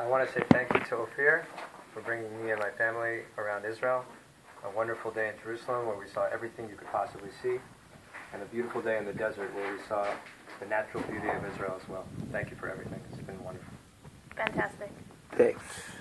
I want to say thank you to Ophir for bringing me and my family around Israel. A wonderful day in Jerusalem where we saw everything you could possibly see, and a beautiful day in the desert where we saw the natural beauty of Israel as well. Thank you for everything. It's been wonderful. Fantastic. Thanks.